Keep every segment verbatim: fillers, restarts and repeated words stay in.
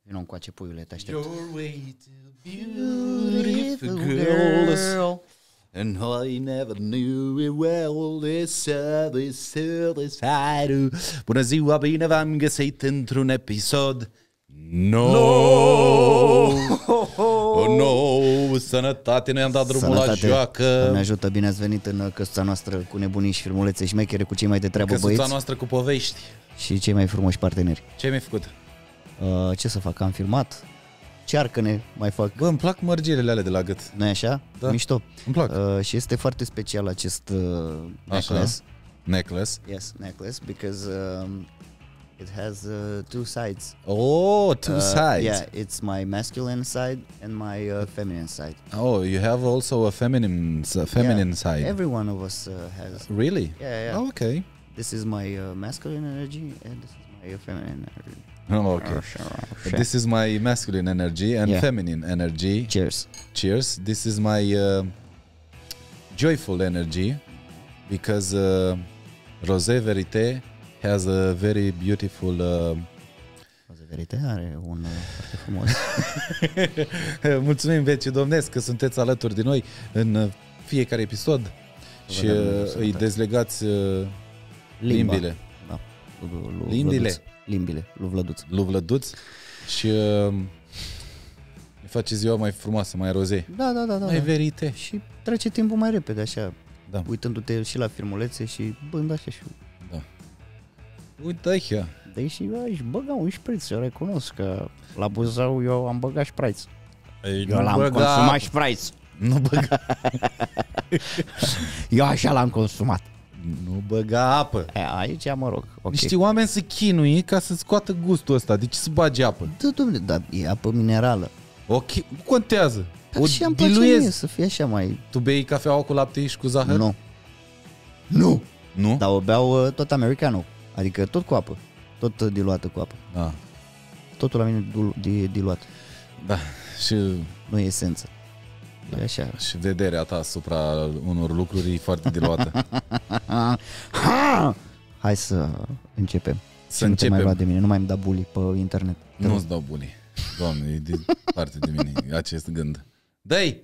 Vino încoace, puiule, te aștept. Your way to beautiful girls. And I never knew it well. This service, service I do. Bună ziua, bine v-am găsit într-un episod nou. No. Oh, no. Sănătate, noi am dat drumul Sănătate. la joacă. Ne ajută, bine ați venit în căsuța noastră cu nebunii și filmulețe șmechere cu cei mai de treabă Căsuța băieți. noastră cu povești. Și cei mai frumoși parteneri. Ce ai mai făcut? Uh, ce să fac, am filmat. Cearcă-ne mai fac. Bă, îmi plac mărgirele alea de la gât. Nu-i așa? Da. Mișto. Îmi plac. Uh, și este foarte special acest uh, necklace. Așa. Necklace. Yes, necklace, because um, it has uh, two sides. Oh, two uh, sides. Yeah, it's my masculine side and my uh, feminine side. Oh, you have also a feminine, a feminine yeah, side. Every one of us uh, has. Really? Yeah, yeah. Oh, okay. This is my uh, masculine energy and this is my uh, feminine energy. Oh, okay. This is my masculine energy and Yeah. feminine energy. Cheers. Cheers. This is my uh, joyful energy because uh, Rosé Verité has a very beautiful... Uh... Rosé Verité are un uh, foarte frumos. Mulțumim, veci domnesc, că sunteți alături de noi în uh, fiecare episod și uh, îi dezlegați uh, limbile. Da. Lu, lu, limbile. Vlăduț. Limbile, lui Vlăduț. Lui Vlăduț și uh, îi face ziua mai frumoasă, mai rozei. Da, da, da, da. Mai da. verite. Și trece timpul mai repede, așa, da. Uitându-te și la filmulețe și bând așa și... Da. Uite aici. Deși aș băga un șpriț, eu recunosc că la Buzău eu am băgat șpriț. Eu l-am băga... consumat șpriț. Nu băga. Eu așa l-am consumat. Nu băga apă. E, aici, mă rog, ok. Niște oameni se chinui ca să scoată gustul ăsta. De ce să bagi apă? Da, dom'le, dar e apă minerală. Ok, nu contează. Dar O și îmi place diluezi. mie să fie așa mai... Tu bei cafeaua cu lapte și cu zahăr? Nu. Nu. Nu? Dar o beau uh, tot americano. Adică tot cu apă. Tot uh, diluată cu apă. Da. Totul la mine e diluat. Da. Și... Nu e esență. E așa. Și vederea ta asupra unor lucruri e foarte diluată. Hai să începem. Să nu începem. te mai lua de mine, nu mai îmi da bully pe internet. Nu-ți dau bully. Doamne, e de parte de mine acest gând. Dă-i!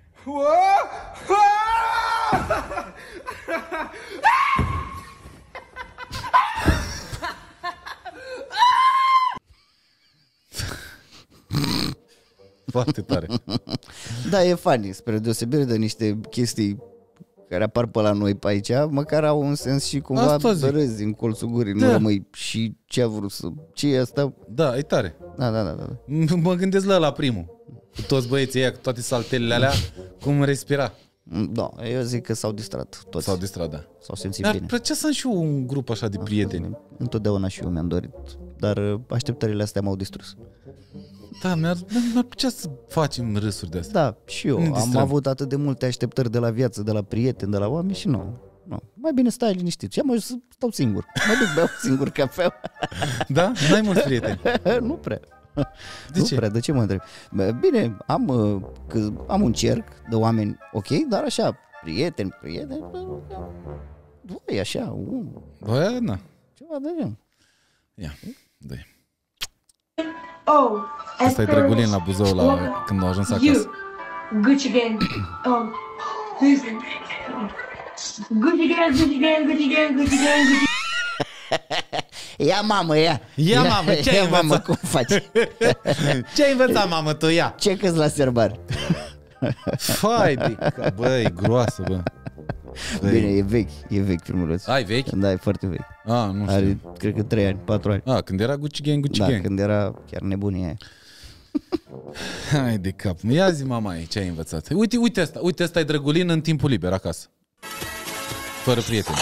Foarte tare. Da, e funny, spre deosebire de niște chestii care apar pe la noi pe aici, măcar au un sens și cumva râzi din colțul gurii, da. Nu rămâi și ce a vrut să... Ce e asta? Da, e tare. Da, da, da, da. Mă gândesc la ăla primul. Cu toți băieții ăia, cu toate saltelele alea, cum respira. Da, eu zic că s-au distrat toți. S-au distrat, da. S-au simțit Mi-ar bine. plăcea să am și eu un grup așa de prieteni. Întotdeauna și eu mi-am dorit, dar așteptările astea m-au distrus. Da, mi-ar, mi-ar plăcea să facem râsuri de astea. Da, și eu am avut atât de multe așteptări de la viață, de la prieteni, de la oameni și nu. nu. Mai bine stai liniștit. Și am să stau singur. Mă duc, beau singur cafea. Da? N-ai mulți prieteni? Nu prea. De nu ce? prea, de ce mă întreb? Bine, am, că am un cerc de oameni, ok, dar așa, prieteni, prieteni, doi, așa, un, Bă, na. ceva de gen. Ia, dă-i. Oh, Asta e Drăgulin la Buzău la, când au ajuns acasă. You, Gucci gang. Oh, listen. Gucci gang, Gucci gang, Gucci gang, Gucci gang, Gucci. Ia mamă, ia! Ia mamă, ce ai ia, mamă, învățat? cum faci? Ce ai învățat, mamă, tu? Ia! Ce câți la serbar? Fai de ca, bă, e groasă, bă. Băi. Bine, e vechi, e vechi filmul ăsta. Ai vechi? Da, e foarte vechi. A, nu știu. Are, cred că trei ani, patru ani. A, când era Gucci Gang, Gucci Da, Gang. când era chiar nebunia aia. Hai de cap. Ia zi, mama, ce ai învățat? Uite, uite asta, uite asta e Drăgulin în timpul liber acasă. Fără prieteni.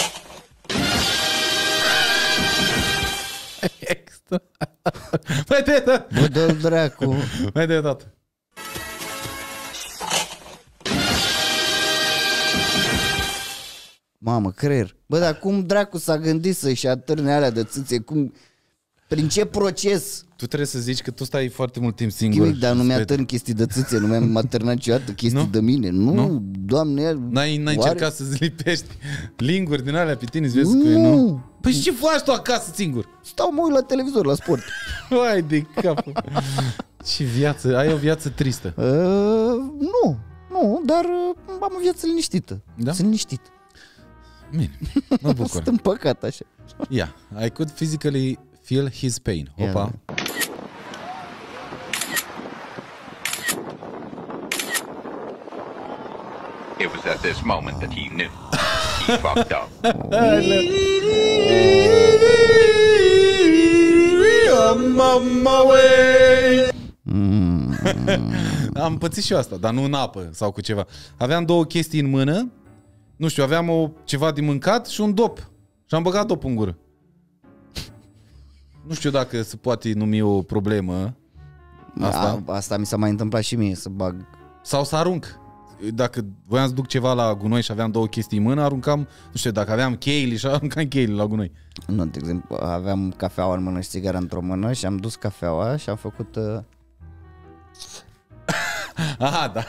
Extra. Mai de tot. Bă, dă-l dracu. Mai de tot. Mamă, creier. Bă, dar cum dracu s-a gândit să-și atârne alea de țâțe? Cum... Prin ce proces? Tu trebuie să zici că tu stai foarte mult timp singur. Eu, dar nu mi-a spre... târn chestii de țâțe, nu mi-am maternat niciodată chestii Nu? de mine. Nu, Nu? Doamne. N-ai, n-ai oare? încercat să-ți lipești linguri din alea pe tine, să vezi Nu. că e, nu? Păi și ce faci tu acasă singur? Stau, mă uit la televizor, la sport. Hai de capul. Ce viață, ai o viață tristă. Uh, nu, nu, dar uh, am o viață liniștită. Da? Sunt liniștit. Bine, mă bucur. Sunt împăcat așa. Yeah, I could physically feel his pain. Opa. Yeah. It was at this moment that he knew he fucked up. Mm. Am pățit și eu asta, dar nu în apă sau cu ceva. Aveam două chestii în mână, nu știu, aveam o, ceva de mâncat și un dop. Și am băgat dop în gură. Nu știu dacă se poate numi o problemă asta. A, asta mi s-a mai întâmplat și mie, să bag. Sau să arunc. Dacă voiam să duc ceva la gunoi și aveam două chestii în mână, aruncam, nu știu, dacă aveam cheili și aruncam cheili la gunoi. Nu, de exemplu, aveam cafeaua în mână și țigara într-o mână și am dus cafeaua și am făcut... Uh... Aha, da.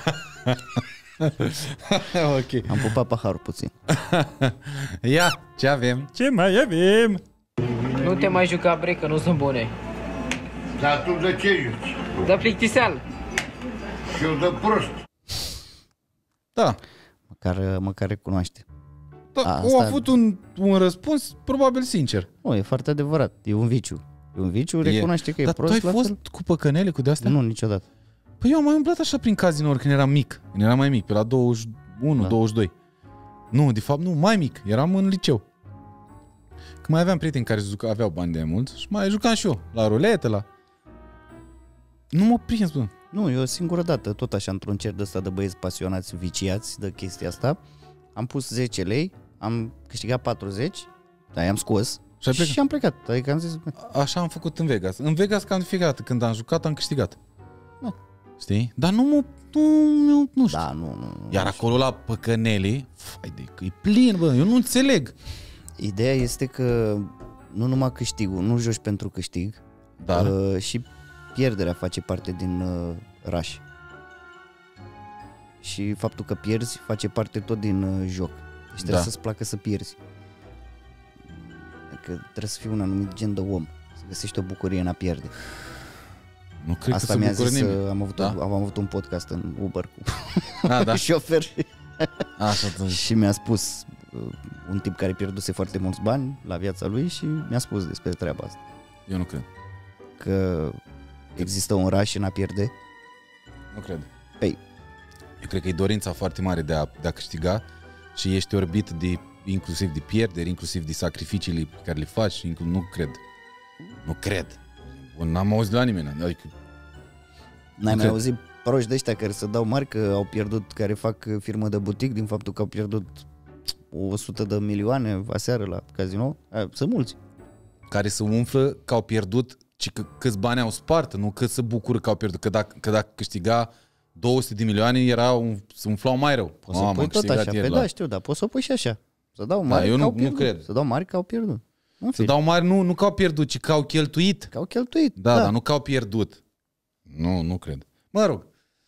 Ok. Am pupat paharul puțin. Ia, ce avem? Ce mai avem? Nu te mai juca, bre, că nu sunt bune. Dar tu de ce juci? Dă plictiseală. Și eu de prost. Da. Măcar, măcar recunoaște. Da, Asta- au avut un, un răspuns probabil sincer. Nu, e foarte adevărat. E un viciu. E un viciu, recunoaște că e Dar prost. tu ai la fost fel. cu păcănele, cu de-astea? Nu, niciodată. Păi eu am mai umblat așa prin cazinouri când eram mic. Când eram mai mic, pe la douăzeci și unu, Da. douăzeci și doi. Nu, de fapt nu, mai mic. Eram în liceu. Când mai aveam prieteni care juca, aveau bani de mult și mai jucam și eu. La ruletă, la... Nu mă prins, bă. Nu, eu o singură dată, tot așa, într-un cer de ăsta de băieți pasionați, viciați de chestia asta, am pus zece lei, am câștigat patruzeci, dar i-am scos Și ai plecat? și am plecat. Adică am zis, Așa am făcut în Vegas. În Vegas, cam de fiecare dată când am jucat, am câștigat. Da. Știi? Dar nu mă... Nu, nu, nu știu. da, nu, nu. nu. Iar acolo la păcănele, fai de că e plin, bă, eu nu înțeleg. Ideea este că nu numai câștigul, nu joci pentru câștig, Dar, uh, și pierderea face parte din uh, raș. Și faptul că pierzi face parte tot din uh, joc. Deci trebuie Da. să-ți placă să pierzi. Adică trebuie să fii un anumit gen de om, să găsești o bucurie în a pierde. nu cred Asta că mi-a se bucură zis, nimeni. uh, am avut, Da? un, am avut un podcast în Uber cu Ah, da. șofer Așa, da. și mi-a spus uh, un tip care pierduse foarte mulți bani la viața lui și mi-a spus despre treaba asta. Eu nu cred. Că există un raș în a pierde. Nu cred. Păi, Eu cred că e dorința foarte mare de a, de a câștiga și ești orbit de, inclusiv de pierderi, inclusiv de sacrificiile pe care le faci. Inclu- nu cred. Nu cred. Bun, n-am auzit de la nimeni. Adică, n-ai mai cred. auzit proști de ăștia care se dau mari că au pierdut, care fac firmă de butic din faptul că au pierdut o sută de milioane aseară la casino? A, sunt mulți. care se umflă că au pierdut, ci că câți bani au spart, nu că se bucură că au pierdut. Că dacă, că dacă câștiga două sute de milioane, era un, se umflau mai rău. Poți să Mamă, pui am tot câștigat așa, ieri pe la- da, știu, dar poți să o pui și așa. Să dau mari eu că nu- au nu pierdut. cred. Să dau mari că au pierdut. În Să fine, dau mari, nu, nu că au pierdut, ci că au cheltuit. că au cheltuit. Da, da, dar nu că au pierdut. Nu, nu cred. Mă rog.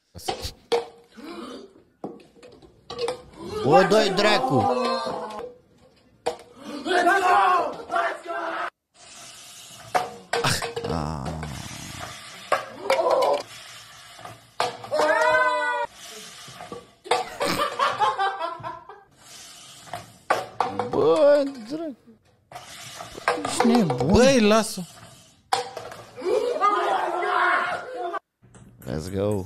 O, doi dracu! Bă, dracu! Ești nebun? Băi, lasă. Let's go!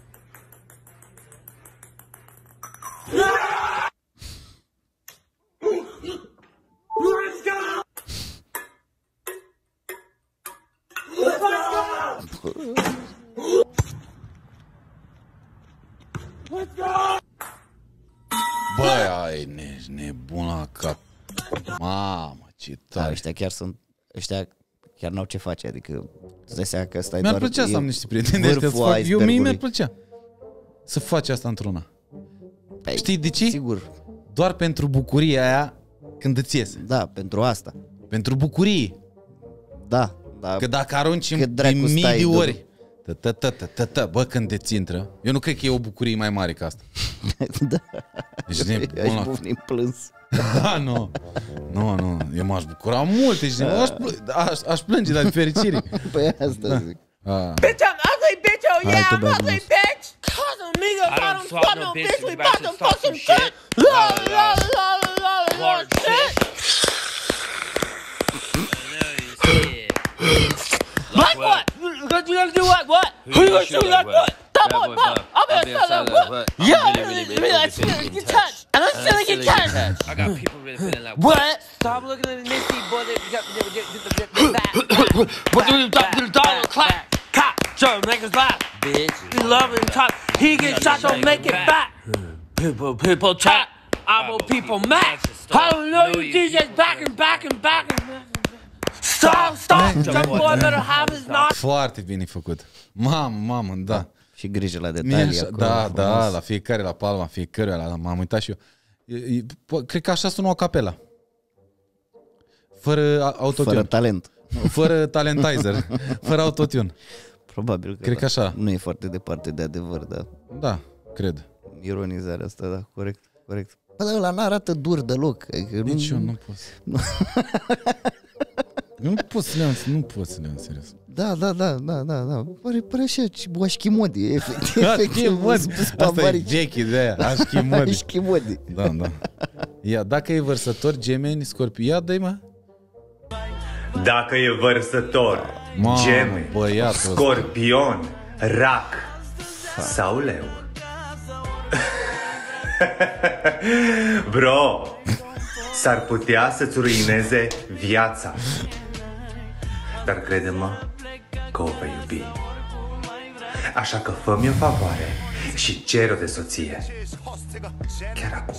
Băi, ai, ești nebun la cap. Mamă, ce Da, tare. ăștia chiar sunt, ăștia chiar n-au ce face, adică îți dai seama că ăsta e Mi-ar doar... plăcea să e am niște prieteni de ăștia să vârful fac. Eu mie mi-ar icebergului. plăcea să faci asta într-una. Păi, Știi de ce? Sigur, Doar pentru bucuria aia când îți iese. da, pentru asta. Pentru bucurie. Da, Da. Că dacă arunci în Cât dracu mii stai, de Dudu? ori, tă, tă, tă, tă, tă, tă, bă, când te intră, eu nu cred că e o bucurie mai mare ca asta. Da. Ești Aș nebun la... bufni în plâns. Da, nu, nu, nu, eu m-aș bucura mult, ești nebun, aș, pl- aș, aș plânge, dar de fericire. Păi asta zic. Ah. Bitch, I'm ugly, bitch. Oh, Hai yeah, tu, I'm bad ugly, news. bitch. Cause of me, I I got don't him swap fuck no no bitch. bitch. We We about about to to start fuck some some shit. shit. La, la, la, la, la, Hard shit. shit. Like what? You gonna do what? What? Who you gonna shoot like what? Double it, pop. I'm gonna sell like what? Yeah, really, really, really feeling get touched. And I'm feeling get touched. I got people really feeling like What? Stop looking at the nifty boy. What do you talk to the dog? Clap. Cop. Show niggas laugh. Bitch. We love him top. He get shot, don't make it back. People, people trap. I'm on people max. I don't know you D Js back and back and back and back. Stop, stop. That boy better have his knock. Foarte bine făcut. Mamă, mamă, da. Și grijă la Mie detalii așa, acolo. da, frumos. da, la fiecare, la palma fiecăruia, la, m-am uitat și eu. E, e, po- cred că așa sună o capela. Fără a- autotune. Fără talent. Fără talentizer. Fără autotune. Probabil că Cred da. că așa. Nu e foarte departe de adevăr, dar Da, cred. ironizarea asta, da, corect, corect. Bă, dar ăla n-arată dur deloc. Adică Nici nu... eu nu pot. Nu pot să le iau, nu pot să le iau în serios. Da, da, da, da, da, da. Pare, pare așa, Așchimodi, efectiv. Așchimodi. Asta e Jackie de aia, Așchimodi. Așchimodi. Da, da. Ia, dacă e vărsător, gemeni, scorpion, ia, dă-i mă. Dacă e vărsător, Mamă, gemeni, băiatul ăsta. scorpion, rac sau leu. Bro, s-ar putea să-ți ruineze viața. Dar crede-mă că o vei iubi. Așa că fă-mi o favoare și cer-o de soție. Chiar acum.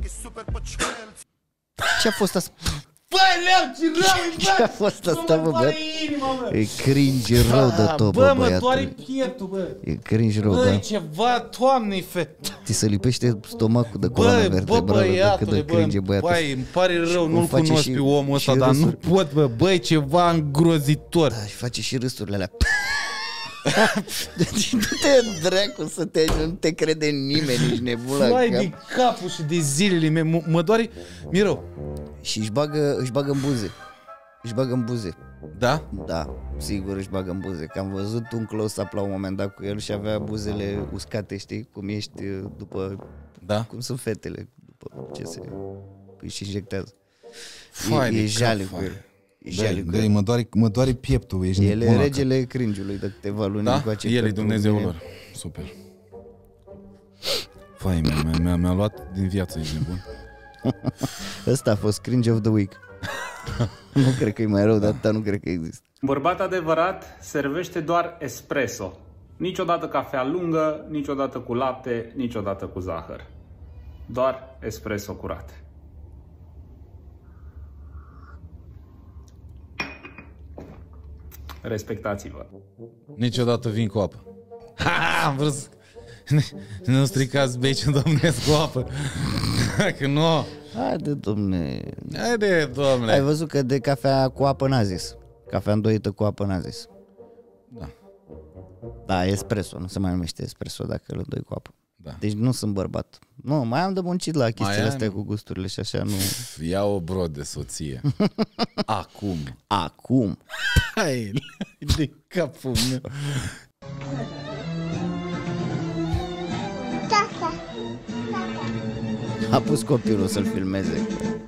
Ce a fost asta? Băi, Leu, ce rău Ce a fost asta, bă, băiat? E cringe rău de tot, Bă, bă, mă, doare băiatul. pieptul, bă. E cringe rău, Băi, da. ceva, Doamne-i fe. Ți se lipește stomacul de coloana Bă, bă, vertebrală, de cât băiatule, de cringe bă, băiatul. băi, îmi pare rău, cum nu-l face cunosc și- pe omul ăsta, și dar nu râsuri. pot, bă, băi, ceva îngrozitor. Da, și face și râsurile alea. Deci nu te dracu să te nu te crede nimeni, nici nebun la Vai cap. de capul și de zilele mele, mă, mă doare, mi rău. Și își bagă, își bagă în buze. Își bagă în buze. Da? Da, sigur își bagă în buze. Că am văzut un close-up la un moment dat cu el și avea buzele uscate, știi? Cum ești după... Da? Cum sunt fetele după ce se își injectează. Fai E, de e cap, jale cu fai. el. E jale cu Da, el. mă doare, mă doare pieptul, ești El nebun e la regele cringe-ului de câteva luni cap. Da? încoace El e pentru Dumnezeul mine. lor. Super. Fai, mi-a, mi-a, mi-a luat din viață, ești nebun. Ăsta a fost cringe of the week. Nu cred că e mai rău, dar atâta nu cred că există. Bărbat adevărat servește doar espresso. Niciodată cafea lungă, niciodată cu lapte, niciodată cu zahăr. Doar espresso curat. Respectați-vă. Niciodată vin cu apă. Ha, am vrut să... Nu stricați beciul domnesc cu apă. Că nu. Haide, domne. Haide, domnule. Ai văzut că de cafea cu apă n-a zis. Cafea îndoită cu apă n-a zis. Da. Da, espresso, nu se mai numește espresso dacă îl îndoi cu apă. Da. Deci nu sunt bărbat. Nu, mai am de muncit la chestiile ai, astea mă? cu gusturile și așa, nu... Ia o bro de soție. Acum. Acum. Hai, de capul meu. A pus copilul să-l filmeze.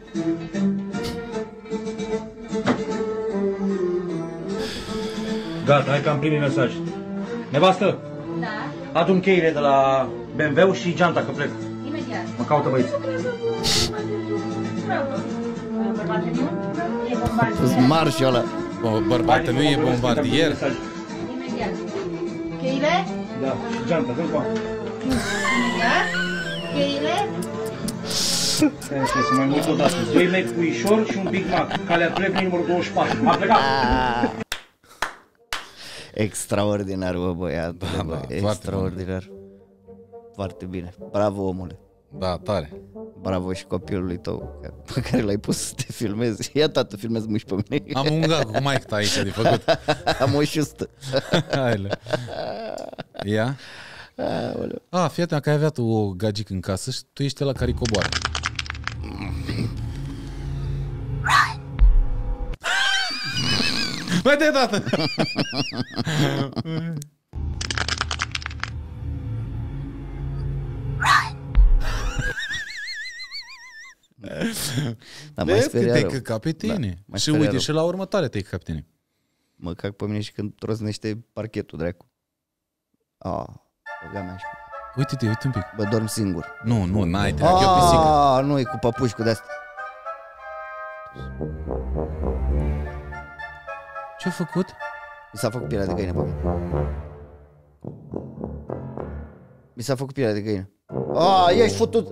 Gata, hai că am primit mesaj. Nevastă? Da. Adu-mi cheile de la B M W și geanta, că plec. Imediat. Mă caută băieți. A pus marșul ăla. Bărbatul meu e bombardier. Imediat. Cheile? Da, și geanta, dă-mi cu Imediat. Cheile? Stai, stai, să mai mult odată. Doi meci puișor și un Big Mac. Calea treptei numărul douăzeci și patru. A plecat! Extraordinar, bă, băiat. Da, bă, da, foarte extraordinar. Foarte bine. Bravo, omule. Da, tare. Bravo și copilului tău pe care l-ai pus să te filmezi. Ia, tată, filmezi-mă și pe mine. Am un gag cu Mike ta aici de făcut. Am o șustă. Haile. Ia. Ah, fii atent că ai avea tu o gagică în casă și tu ești ăla care coboară. Mai de dată! Dar vezi că te-ai căcat pe tine. Da, și uite, rău. Și la următoare te-ai căcat pe tine. Mă cac pe mine și când trosnește parchetul, dracu. Ah, băga mea și... Uite-te, uite un pic. Bă, dorm singur. Nu, nu, n-ai treabă, e o pisică. Ah, nu, e cu papuși, cu de-asta. Ce-a făcut? Mi s-a făcut pielea de găină pe mine. Mi s-a făcut pielea de găină. Ah, ești futut!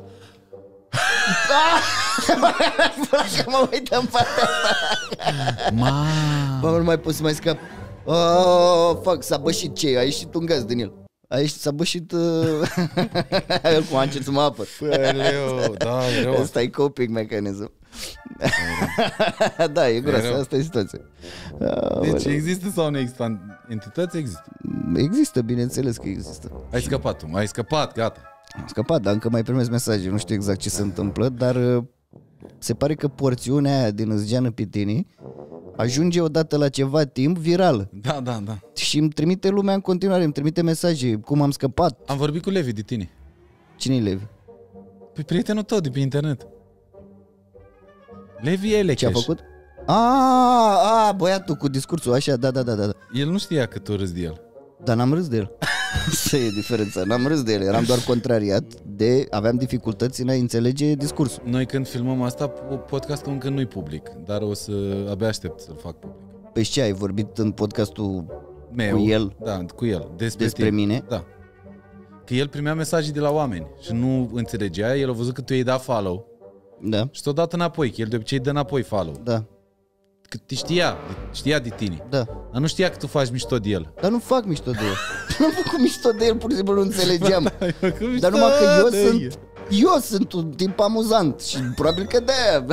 Că mă uită în partea asta. Ma. Bă, nu mai pot să mai scap. Oh, fuck, s-a bășit ce? A ieșit un gaz din el. A ieșit, s-a bășit uh... cum a început să mă apăr. Păleu, da, e rău. Asta e coping mechanism. Da, e groasă, asta e situația. Deci există sau nu există entități? Există. Există, bineînțeles că există. Ai scăpat tu, ai scăpat, gata. Am scăpat, dar încă mai primesc mesaje. Nu știu exact ce se întâmplă, dar se pare că porțiunea aia din Îți Pitinii ajunge odată la ceva timp viral. Da, da, da. Și îmi trimite lumea în continuare, îmi trimite mesaje, cum am scăpat. Am vorbit cu Levi de tine. Cine-i Levi? Păi prietenul tău de pe internet. Levi Elecheș. Ce a făcut? A, a, băiatul cu discursul, așa, da, da, da, da. El nu știa că tu râzi de el. Dar n-am râs de el. Asta e diferența, n-am râs de el, eram doar contrariat de, aveam dificultăți în a înțelege discursul. Noi când filmăm asta, podcastul încă nu-i public, dar o să, abia aștept să-l fac public. Păi ce, ai vorbit în podcastul meu, cu el? Da, cu el. Despre, despre mine? Da. Că el primea mesaje de la oameni și nu înțelegea, el a văzut că tu i-ai dat follow. Da. Și t-a dat înapoi, că el de obicei dă înapoi follow. Da. Că te știa, știa de tine. Da. Dar nu știa că tu faci mișto de el. Dar nu fac mișto de el. Nu am făcut mișto de el, pur și simplu nu înțelegeam. Dar numai că eu sunt, eu sunt un tip amuzant și probabil că de-aia.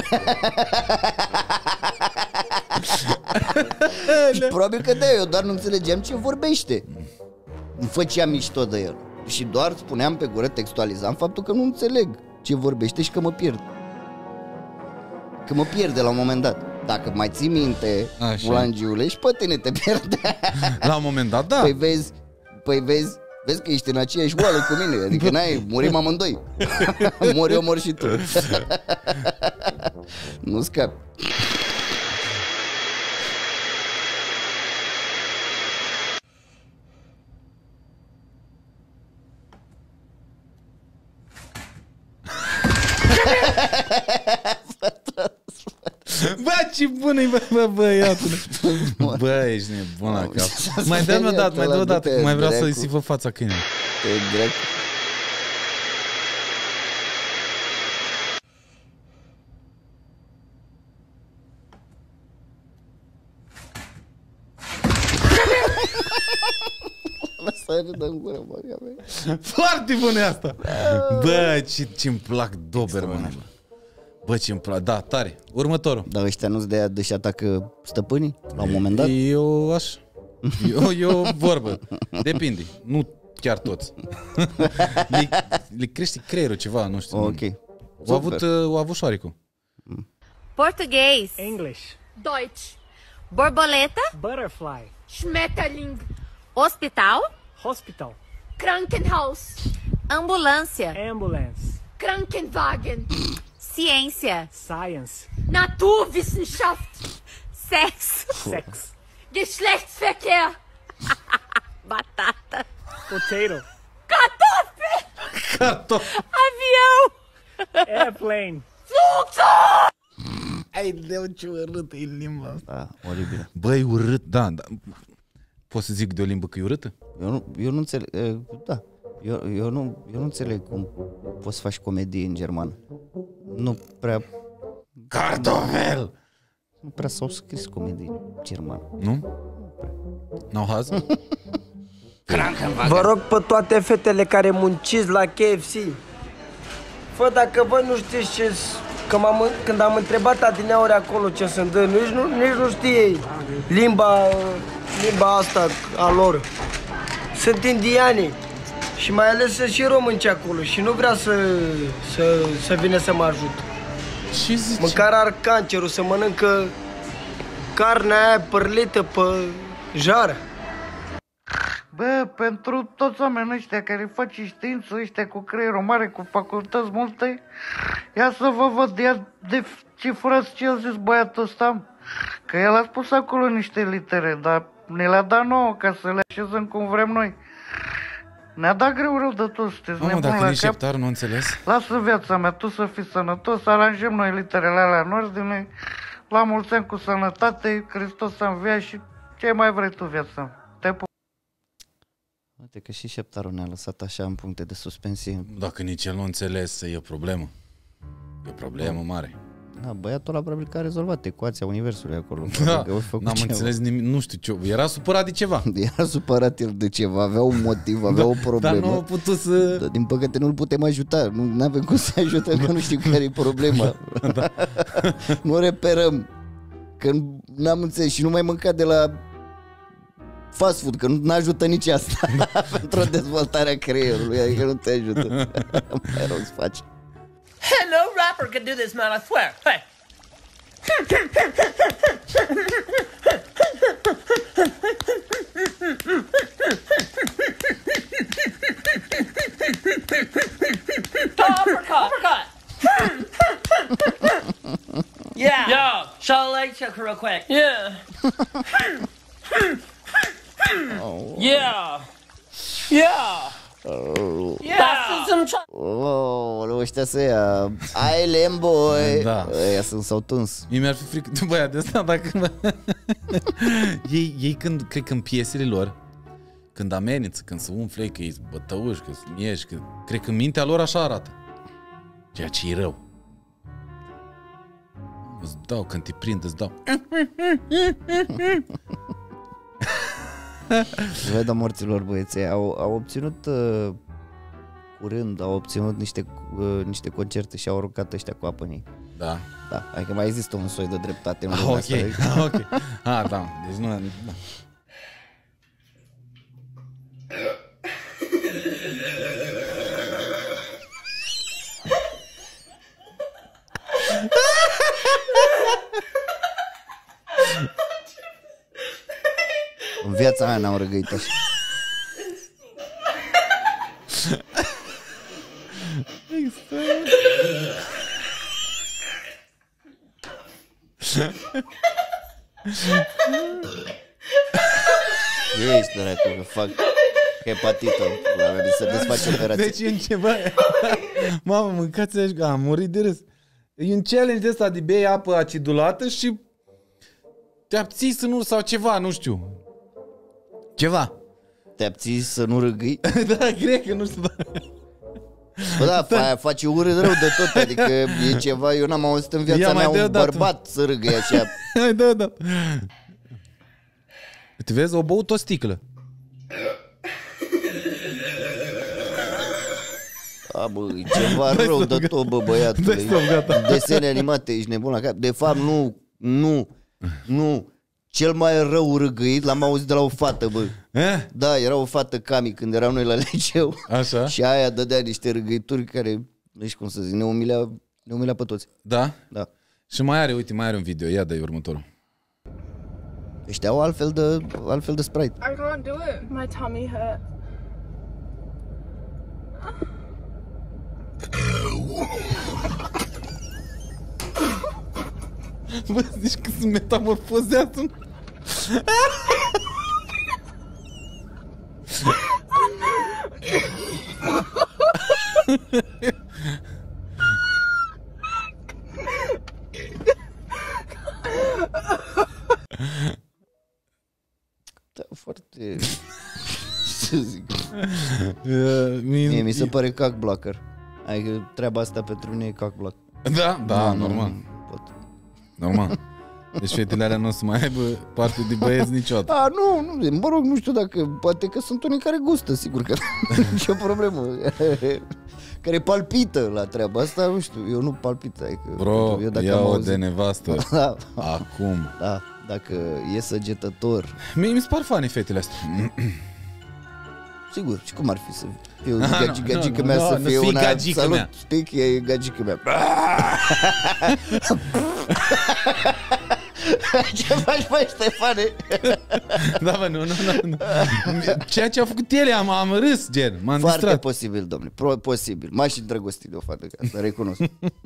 Și probabil că de-aia, eu doar nu înțelegeam ce vorbește. Nu făceam mișto de el. Și doar spuneam pe gură, textualizam faptul că nu înțeleg ce vorbește și că mă pierd. Că mă pierde la un moment dat. Dacă mai ții minte, Ulangiule, și pe tine te pierde. La un moment dat, da. Păi vezi, păi vezi, vezi că ești în aceeași oală cu mine. Adică n-ai, murim amândoi. Mor eu, mor și tu. Nu scapi. Bă, ce bună-i, bă, bă, băiatule. Bă, ești nebun la cap. Mai dă-mi o dată, mai dă o dată, că mai vreau să-i sifă fața câinele. Te drept. Lăsa râdă în gură, băga mea. Foarte bună asta. Bă, ce-mi plac Doberman. Bă, ce-mi plac, da, tare. Următorul. Dar ăștia nu-ți de aia de-și atacă stăpânii la un moment dat? Eu așa. Eu, eu vorbă. Depinde. Nu chiar toți. le, le crește creierul ceva, nu știu. Ok. Au avut, uh, avut șoaricul. Português. English. Deutsch. Borboleta. Butterfly. Schmetterling. Hospital. Hospital. Krankenhaus. Ambulância. Ambulance. Krankenwagen. Ciência. Science. Naturwissenschaft. Sexo. Sex. Geschlechtsverkehr. Batata. Potato. Kartoffel. Kartoffel. Avião. Airplane. Flugzeug. Ai, de ce urâtă e limba asta. Da, oribil. Băi, urât, da, da. Poți să zic de o limbă că e urâtă? Eu nu, eu nu înțeleg, da. Eu, eu, nu, eu nu înțeleg cum poți să faci comedie în germană. Nu prea... Kartoffel! Nu prea s-au scris comedii în germană. Nu? N-au haz? Vă rog pe toate fetele care munciți la K F C, Fă, dacă voi nu știți ce... Că m-am, când am întrebat adineauri acolo ce se dă, nici nu, nici nu știe limba, limba asta a lor. Sunt indiani și mai ales sunt și românci acolo și nu vrea să, să, să vină să mă ajut. Ce zici? Măcar ar cancerul, să mănâncă carnea aia părlită pe jară. Bă, pentru toți oamenii ăștia care fac știință, ăștia cu creierul mare, cu facultăți multe, ia să vă văd, ia decifrați ce a zis băiatul ăsta, că el a spus acolo niște litere, dar ne le-a dat nouă ca să le așezăm cum vrem noi. Ne-a dat greu rău de tot, sunteți nebun dacă la nici cap. șeptar, nu înțeles. Lasă viața mea, tu să fii sănătos, aranjăm noi literele alea în ordine, la mulți ani cu sănătate, Hristos a înviat și ce mai vrei tu, viața. Te pup. Uite că și șeptarul ne-a lăsat așa în puncte de suspensie. Dacă nici el nu înțeles, e o problemă. E o problemă mare. Da, băiatul ăla probabil că a rezolvat ecuația universului acolo. Da, n-am înțeles nimic, nu știu ce, era supărat de ceva. Era supărat el de ceva, avea un motiv, avea da, o problemă. Dar nu a putut să... Dar din păcate nu-l putem ajuta, nu avem cum să ajutăm, că nu știu care e problema. Da. Nu reperăm, că n-am înțeles și nu mai mânca de la fast food, că nu ajută nici asta pentru dezvoltarea creierului, adică nu te ajută. Mai rău îți faci. Hey, no rapper can do this, man, I swear. Hey. Uppercut. Uppercut. Yeah. Yo, show the leg check real quick. Yeah. Oh. Yeah. Yeah. Oh. Yeah. Oh, ăștia să ia I Lemboy. Da. Ăia sunt s-au tuns. Mie mi-ar fi frică de băiat de ăsta dacă... ei, ei când, cred că în piesele lor, când amenință, când se umfle, că ei sunt bătăuși, că sunt mieși, că... cred că mintea lor așa arată. Ceea ce e rău. Îți dau, când te prind, îți dau. Veda morților, băieții, au, au obținut uh, curând, au obținut niște, uh, niște concerte și au aruncat ăștia cu apă în ei. Da. Da, adică mai există un soi de dreptate în ah, lumea ok, asta. ok. Ah, da, deci nu... Da. În viața mea n-am răgăit așa. Ești, dracu, că fac hepatită. La mea să desfaci operație. Deci e un ceva... Mamă, mâncați aici, am murit de râs. E un challenge de ăsta de bei apă acidulată și te abții să nu, sau ceva, nu știu. Ceva. Te abții să nu râgâi? Da, cred că nu știu. Bă, da, da. Face urât rău de tot, adică e ceva, eu n-am auzit în viața Ia mea un bărbat să râgăi așa. Da, da. Te vezi, o băut o sticlă. A, bă, e ceva Dai rău de tot, bă, băiatule. Desene animate, ești nebun la cap. De fapt, nu, nu, nu. Cel mai rău râgăit l-am auzit de la o fată, bă. Eh? Da, era o fată Cami când eram noi la liceu. Așa. Și aia dădea niște râgăituri care, nu știu cum să zic, ne umilea, ne umilea pe toți. Da? Da. Și mai are, uite, mai are un video. Ia dă-i următorul. Ăștia au altfel de, altfel de Sprite. I can't do it. My tummy hurts. Bă, zici că se metamorfozează. Da, foarte... Ce să zic? Uh, Mie mi se pare cock blocker. Adică treaba asta pentru mine e cock blocker. Da, da, nu, normal. Nu pot. Normal. Deci fetele alea nu o să mai aibă parte de băieți niciodată. A, nu, nu, mă rog, nu știu dacă, poate că sunt unii care gustă, sigur că nu e nicio problemă. care palpită la treaba asta, nu știu, eu nu palpit. Adică, Bro, eu dacă ia-o auzit, de nevastă. da, Acum. Da, dacă e săgetător. Mie mi se par fani fetele astea. Sigur, și cum ar fi să fiu Ah, gagică, nu, gagică nu, mea nu, să nu fie fi una, gagică salut, mea. speak, e gagică mea. Ce faci, mai Ștefane? Da, bă, nu, nu, nu, nu. Ceea ce au făcut ele, am, am râs, gen, m-am Foarte distrat. posibil, domnule, Pro, posibil. M-aș și îndrăgosti de o fată ca asta, recunosc.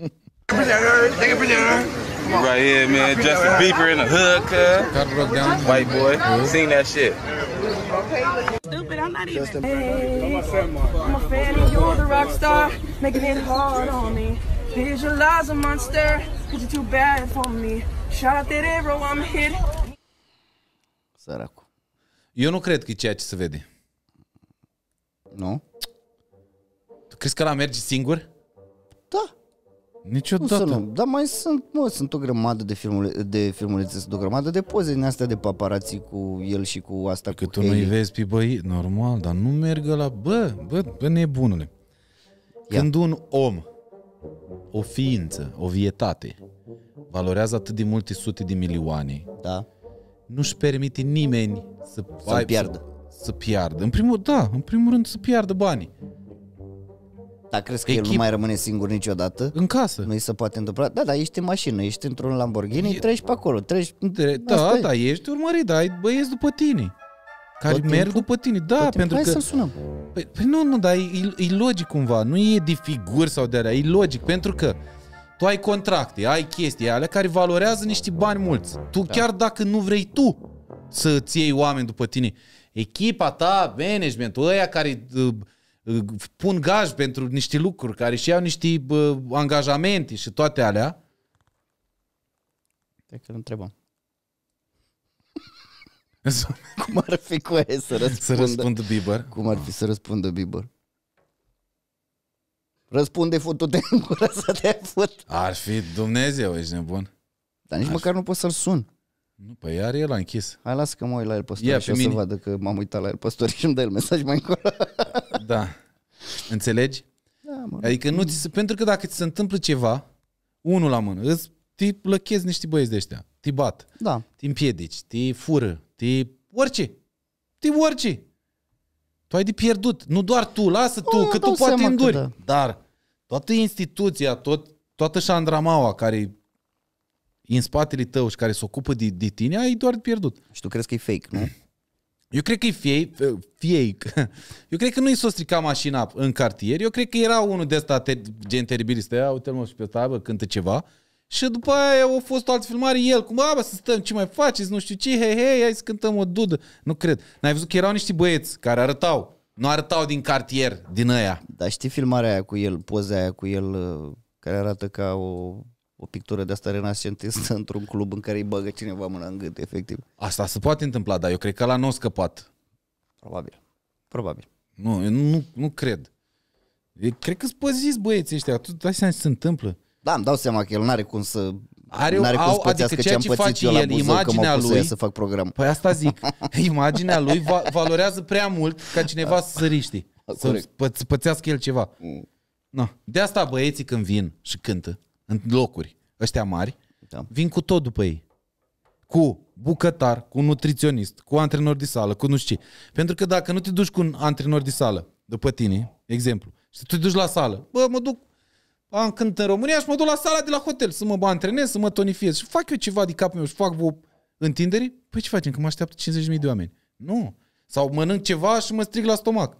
Right here, man. Justin Bieber in the hood, cuz. White boy. Sing that shit. Stupid, I'm not even. Hey, I'm a fan and you're the rock star, making it hard on me. Visualize a monster, cause you're too bad for me. Shot that arrow, I'm hit. Săracu. Eu nu cred că e ceea ce se vede. Nu? Tu crezi că ăla merge singur? Da. Niciodată. Nu, dar mai sunt, mă, sunt o grămadă de filmule, de filmulețe, sunt o grămadă de poze din astea de paparații cu el și cu asta că cu tu nu-i Hailey. vezi pe băi, normal, dar nu merg la bă, bă, bă, nebunule. Când un om, o ființă, o vietate, valorează atât de multe sute de milioane, da. Nu-și permite nimeni să, Să-l ai, piardă. Să, să piardă. În primul, da, în primul rând să piardă banii. Dar crezi că Echip... el nu mai rămâne singur niciodată? În casă. Nu-i se poate întâmpla? Da, da, ești în mașină, ești într-un Lamborghini, e... treci pe acolo, treci... Da, da, ești urmărit, dar ai băieți după tine. Care Tot merg timpul? după tine. Da, Tot pentru Hai că... să-l sunăm. Păi, păi nu, nu, dar e, e logic cumva. Nu e de figuri sau de alea, e logic. Pentru că tu ai contracte, ai chestii alea care valorează niște bani mulți. Tu da. Chiar dacă nu vrei tu să-ți iei oameni după tine, echipa ta, managementul, ăia care uh, uh, pun gaj pentru niște lucruri, care și iau niște uh, angajamente și toate alea. Cred că îl întrebăm. Cum ar fi cu aia să răspundă? Să răspundă Bieber? Cum ar fi să răspundă Bieber? Răspunde, fătu-te în gură să te fut. Ar fi Dumnezeu, ești nebun. Dar nici Ar măcar fi. nu poți să-l sun. Nu, păi iar el a închis. Hai, lasă că mă uit la el pe story Ia, și pe o să mine. vadă că m-am uitat la el pe story și îmi dă el mesaj mai încolo. Da. Înțelegi? Da, mă, adică nu ți se, pentru că dacă ți se întâmplă ceva, unul la mână, îți te lăchezi niște băieți de ăștia, te bat, da. te împiedici, te fură, te orice, te orice. Tu ai de pierdut, nu doar tu, lasă tu, O, că dau tu poate seama că înduri. da. Dar toată instituția, tot, toată șandramaua care e în spatele tău și care se ocupă de, de tine, ai doar de pierdut. Și tu crezi că e fake, nu? Eu cred că e fake, fake. Eu cred că nu i s-o strica mașina în cartier. Eu cred că era unul de ăsta ter, gen teribilist. Ia, uite-l mă și pe ăsta, bă, cântă ceva. Și după aia a fost o altă filmare, el, cum, bă, să stăm, ce mai faceți, nu știu ce, hei, hei, hai să cântăm o dudă. Nu cred. N-ai văzut că erau niște băieți care arătau, nu arătau din cartier, din ăia. Dar știi filmarea aia cu el, poza aia cu el, care arată ca o, o pictură de asta renascentistă într-un club în care îi bagă cineva mâna în gât, efectiv. Asta se poate întâmpla, dar eu cred că ăla nu a scăpat. Probabil. Probabil. Nu, eu nu, nu cred. Eu cred că-s păziți băieții ăștia, tu dai seama ce se întâmplă. Da, îmi dau seama că el n-are cum să Are, n-are cum au, să pățească adică ce am ceea ce pățit face eu la el, Buzău, că imaginea m-au pus să lui, ies să fac program. Păi asta zic, imaginea lui va, valorează prea mult ca cineva să săriști, să pă, pățească el ceva. Mm. No. De asta băieții când vin și cântă în locuri ăștia mari, da. Vin cu tot după ei. Cu bucătar, cu nutriționist, cu antrenor de sală, cu nu știu ce. Pentru că dacă nu te duci cu un antrenor de sală după tine, exemplu, și tu te duci la sală, bă, mă duc, am cânt în România și mă duc la sala de la hotel să mă antrenez, să mă tonifiez și fac eu ceva de capul meu și fac vă întinderi, păi ce facem? Că mă așteaptă cincizeci de mii de oameni. Nu. Sau mănânc ceva și mă strig la stomac.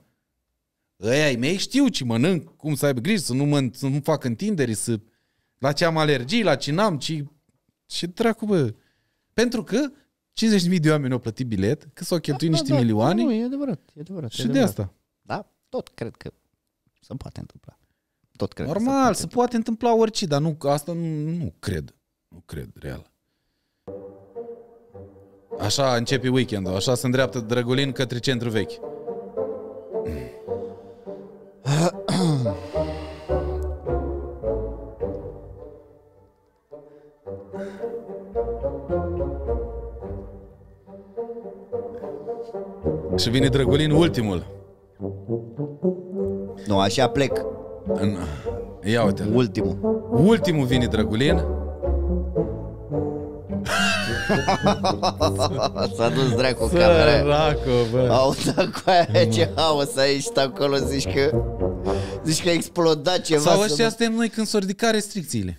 Ăia ai mei știu ce mănânc, cum să aibă grijă, să nu, mă, să nu fac întinderi, să... la ce am alergii, la ce n-am, ce... Ce dracu, bă? Pentru că cincizeci de mii de oameni au plătit bilet, că s-au cheltuit da, niște da, milioane. Nu, e adevărat, e adevărat. Și e de adevărat. asta. Da, tot cred că se poate întâmpla. Tot cred Normal, că se poate, se poate întâmpla orice, dar nu, asta nu, nu cred. Nu cred, real. Așa începe weekendul, așa se îndreaptă Drăgulin către centru vechi. Și vine Drăgulin ultimul. Nu, așa plec. În... Ia uite. Ultimul. Ultimul vine Drăgulin. S-a dus dracu camera. Săracu, bă. Auta cu aia, ce haos a ieșit acolo, zici că... Zici că a explodat ceva. Sau ăștia suntem noi când s-au ridicat restricțiile.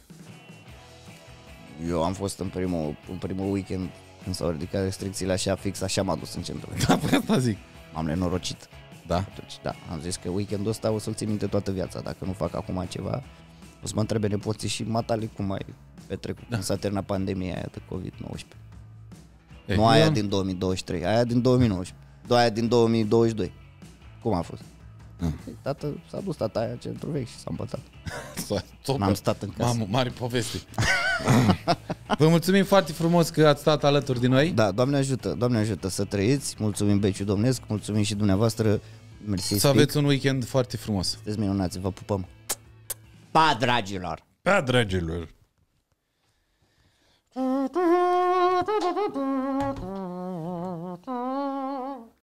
Eu am fost în primul, în primul weekend când s-au ridicat restricțiile, așa fix, așa m-a dus în centru. Da, pe asta zic. M-am nenorocit. Da? Atunci, da, am zis că weekendul ăsta o să-l țin minte toată viața. Dacă nu fac acum ceva, o să mă întrebe nepoții și matale cum ai petrecut. Da. Când s-a terminat pandemia aia de covid nouăsprezece. E, nu aia am... din două mii douăzeci și trei, aia din două mii nouăsprezece. Aia din două mii douăzeci și doi. Cum a fost? Mm. Tată, s-a dus tata aia centru vechi și s-a împătat. N-am stat în casă. Mamă, mari povesti. Vă mulțumim foarte frumos că ați stat alături de noi. Da, Doamne ajută, Doamne ajută să trăiți. Mulțumim Beciu Domnesc, mulțumim și dumneavoastră. Mersi. Să aveți un weekend foarte frumos. Sunteți minunați, vă pupăm. Pa, dragilor! Pa, dragilor!